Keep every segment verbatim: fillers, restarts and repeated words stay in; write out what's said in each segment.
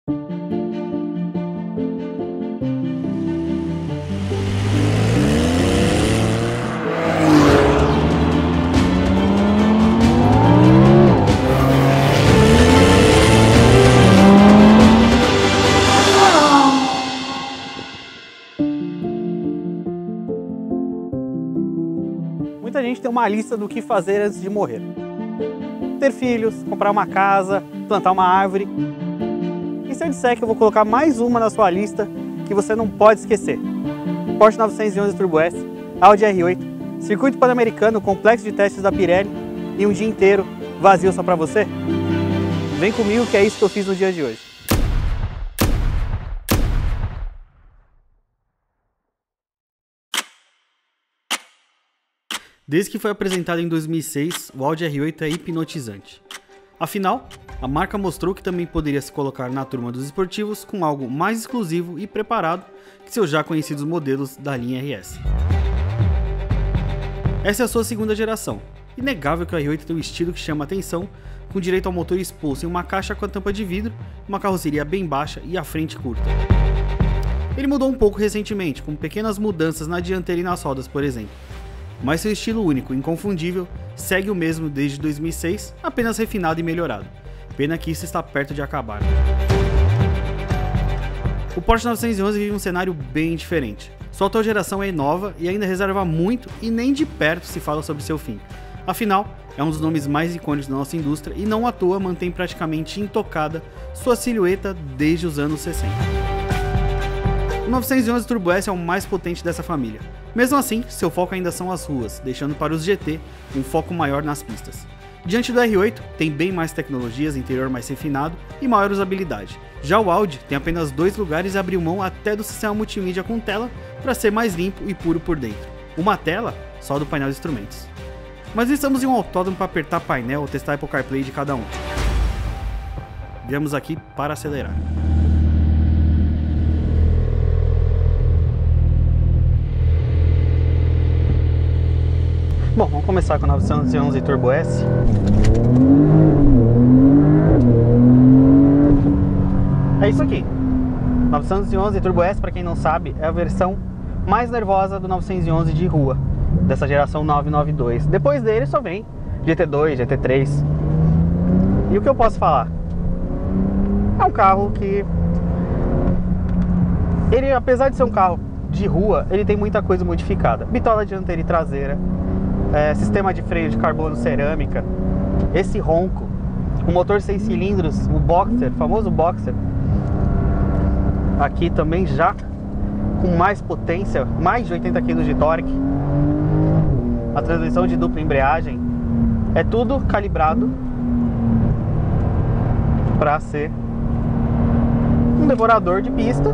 Muita gente tem uma lista do que fazer antes de morrer. Ter filhos, comprar uma casa, plantar uma árvore. E se eu disser que eu vou colocar mais uma na sua lista que você não pode esquecer? Porsche novecentos e onze Turbo S, Audi R oito, circuito pan-americano, complexo de testes da Pirelli e um dia inteiro vazio só pra você? Vem comigo que é isso que eu fiz no dia de hoje. Desde que foi apresentado em dois mil e seis, o Audi R oito é hipnotizante. Afinal, a marca mostrou que também poderia se colocar na turma dos esportivos com algo mais exclusivo e preparado que seus já conhecidos modelos da linha R S. Essa é a sua segunda geração. Inegável que o R oito tem um estilo que chama atenção, com direito ao motor exposto em uma caixa com a tampa de vidro, uma carroceria bem baixa e a frente curta. Ele mudou um pouco recentemente, com pequenas mudanças na dianteira e nas rodas, por exemplo. Mas seu estilo único e inconfundível segue o mesmo desde dois mil e seis, apenas refinado e melhorado. Pena que isso está perto de acabar. O Porsche novecentos e onze vive um cenário bem diferente. Sua atual geração é nova e ainda reserva muito e nem de perto se fala sobre seu fim. Afinal, é um dos nomes mais icônicos da nossa indústria e não à toa mantém praticamente intocada sua silhueta desde os anos sessenta. O novecentos e onze Turbo S é o mais potente dessa família. Mesmo assim, seu foco ainda são as ruas, deixando para os G T um foco maior nas pistas. Diante do R oito, tem bem mais tecnologias, interior mais refinado e maior usabilidade. Já o Audi tem apenas dois lugares e abriu mão até do sistema multimídia com tela para ser mais limpo e puro por dentro. Uma tela só do painel de instrumentos. Mas não estamos em um autódromo para apertar painel ou testar Apple CarPlay de cada um. Viemos aqui para acelerar. Bom, vamos começar com o novecentos e onze Turbo S. É isso aqui. novecentos e onze Turbo S, para quem não sabe, é a versão mais nervosa do novecentos e onze de rua, dessa geração novecentos e noventa e dois. Depois dele só vem G T dois, G T três. E o que eu posso falar? É um carro que... ele, apesar de ser um carro de rua, ele tem muita coisa modificada. Bitola dianteira e traseira. É, sistema de freio de carbono cerâmica, esse ronco, o motor seis cilindros, o Boxer, famoso Boxer, aqui também já com mais potência, mais de oitenta quilos de torque, a transmissão de dupla embreagem, é tudo calibrado para ser um devorador de pista.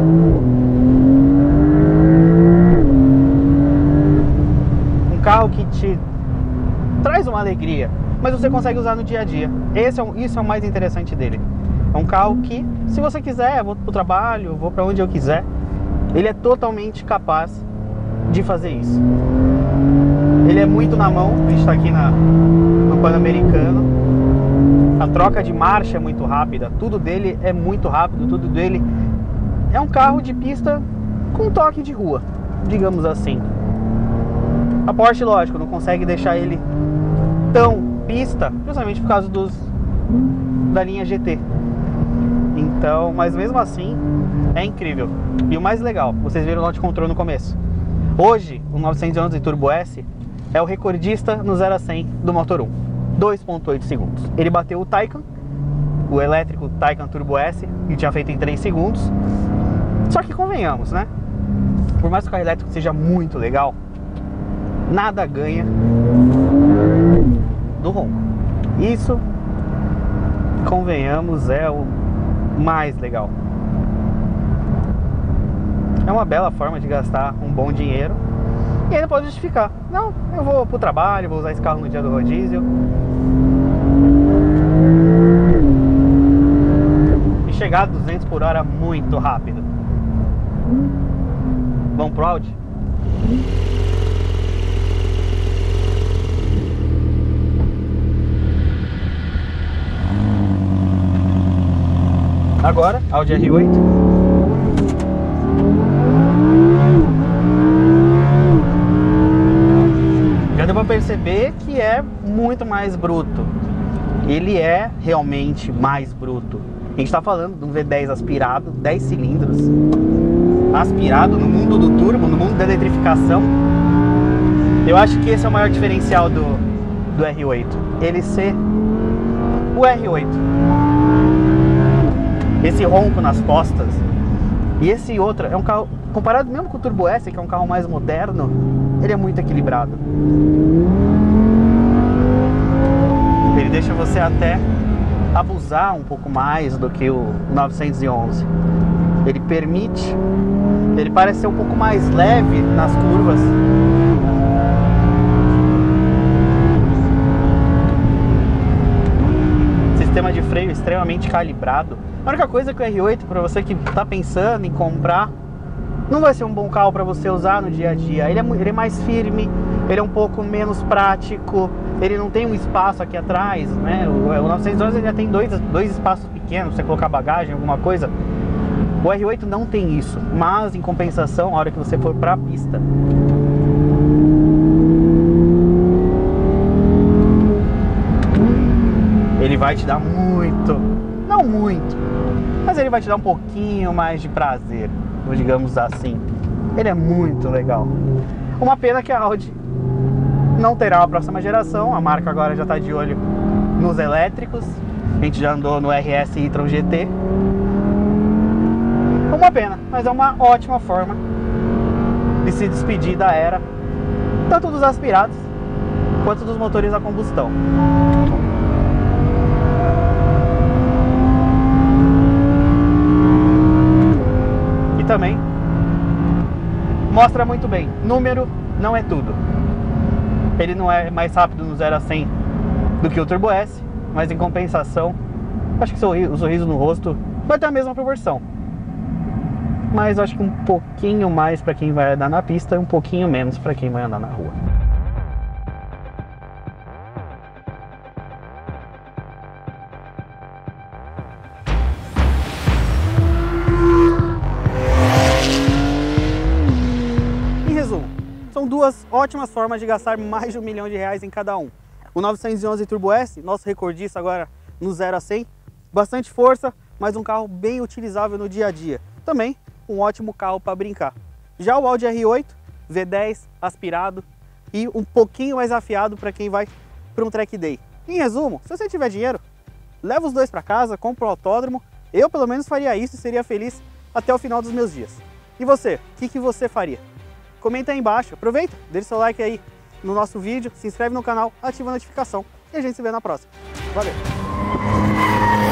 Carro que te traz uma alegria, mas você consegue usar no dia a dia. Esse é um, isso é o mais interessante dele. É um carro que, se você quiser, eu vou pro trabalho, vou para onde eu quiser, ele é totalmente capaz de fazer isso. Ele é muito na mão, a gente está aqui na, no Pan-Americano. A troca de marcha é muito rápida, tudo dele é muito rápido, tudo dele é um carro de pista com toque de rua, digamos assim. A Porsche, lógico, não consegue deixar ele tão pista, justamente por causa dos da linha G T. Então, mas mesmo assim, é incrível. E o mais legal, vocês viram o Launch Control no começo. Hoje, o novecentos e onze Turbo S é o recordista no zero a cem do Motor um, dois ponto oito segundos. Ele bateu o Taycan, o elétrico Taycan Turbo S, que tinha feito em três segundos. Só que convenhamos, né? Por mais que o carro elétrico seja muito legal, nada ganha do ronco. Isso, convenhamos, é o mais legal. É uma bela forma de gastar um bom dinheiro e ainda pode justificar. Não, eu vou pro trabalho, vou usar esse carro no dia do rodízio. E chegar a duzentos por hora muito rápido. Vamos pro Audi? Agora, Audi R oito. Já deu pra perceber que é muito mais bruto. Ele é realmente mais bruto. A gente tá falando de um V dez aspirado, dez cilindros. Aspirado no mundo do turbo, no mundo da eletrificação. Eu acho que esse é o maior diferencial do, do R oito. Ele ser o R oito. Esse ronco nas costas. E esse outro é um carro, comparado mesmo com o Turbo S, que é um carro mais moderno, ele é muito equilibrado. Ele deixa você até abusar um pouco mais do que o novecentos e onze. Ele permite, ele parece ser um pouco mais leve nas curvas. Sistema de freio extremamente calibrado. A única coisa é que o R oito, para você que está pensando em comprar, não vai ser um bom carro para você usar no dia a dia. Ele é, ele é mais firme, ele é um pouco menos prático, ele não tem um espaço aqui atrás, né? O, o novecentos e onze ele já tem dois, dois espaços pequenos, você colocar bagagem, alguma coisa. O R oito não tem isso, mas em compensação, a hora que você for para a pista, ele vai te dar muito, não muito, mas ele vai te dar um pouquinho mais de prazer, digamos assim. Ele é muito legal. Uma pena que a Audi não terá a próxima geração. A marca agora já está de olho nos elétricos. A gente já andou no R S e-tron G T. Uma pena, mas é uma ótima forma de se despedir da era tanto dos aspirados quanto dos motores a combustão. E também mostra muito bem, número não é tudo. Ele não é mais rápido no zero a cem do que o Turbo S, mas em compensação, acho que o sorriso no rosto vai ter a mesma proporção. Mas acho que um pouquinho mais para quem vai andar na pista e um pouquinho menos para quem vai andar na rua. Em resumo, são duas ótimas formas de gastar mais de um milhão de reais em cada um. O novecentos e onze Turbo S, nosso recordista agora no zero a cem, bastante força, mas um carro bem utilizável no dia a dia. Também um ótimo carro para brincar. Já o Audi R oito, V dez, aspirado e um pouquinho mais afiado para quem vai para um track day. Em resumo, se você tiver dinheiro, leva os dois para casa, compra o autódromo. Eu pelo menos faria isso e seria feliz até o final dos meus dias. E você, o que, que você faria? Comenta aí embaixo, aproveita, deixa seu like aí no nosso vídeo, se inscreve no canal, ativa a notificação e a gente se vê na próxima. Valeu!